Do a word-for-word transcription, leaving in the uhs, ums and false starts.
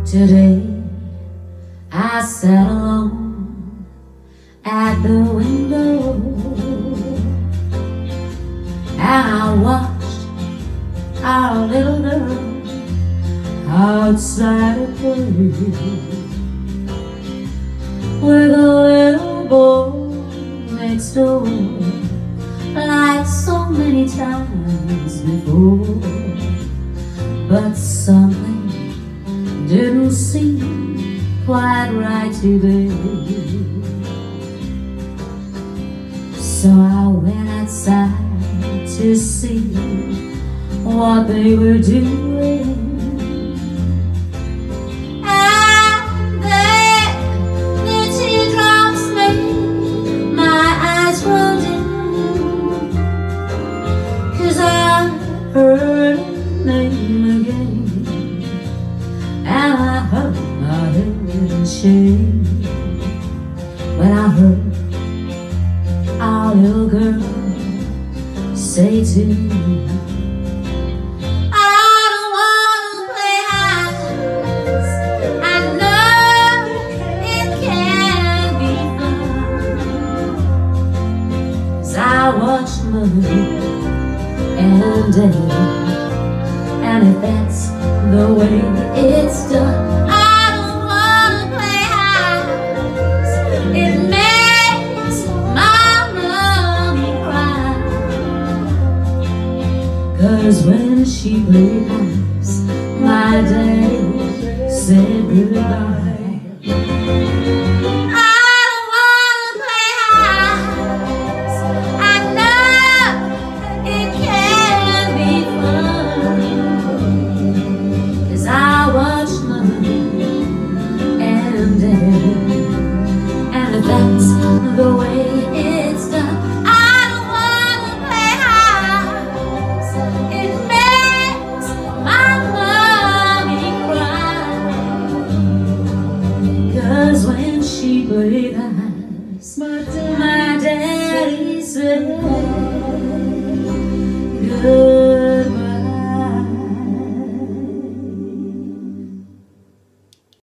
Today I sat alone at the window and I watched our little girl outside at play with a little boy next door, like so many times before. But something didn't seem quite right today, so I went outside to see what they were doing. And there the teardrops made my eyes roll dim, 'cause I heard her name again, and I heard my head shake when I heard our little girl say to me, I don't wanna play house, I know it can be fun, 'cause I watch Mother and Daddy, and if that's the way it's done, I don't wanna play house. It makes my mommy cry, 'cause when she played house, my daddy said goodbye. That's the way it's done. I don't wanna play house. It makes my mommy cry, 'cause when she played house, my daddy said